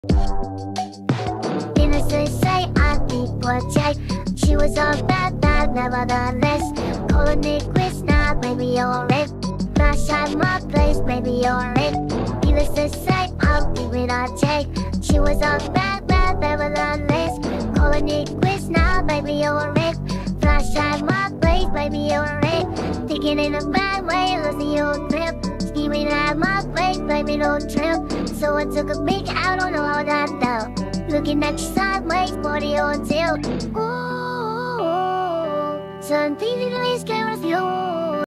Innocent say I need protect. She was all bad, nevertheless. Calling it quits now, maybe you're it. Flash at my place, maybe you're it. Innocent say I'll give it a take. She was all bad, nevertheless. Calling it quits now, maybe you're it. Flash at my place, maybe you're it. Thinking in a bad way, losing your grip. Scheming at my place, baby, don't trip. So I took a peek, I don't know how that felt. Looking at you sideways, body on tilt. Ooh, something in the scared of you.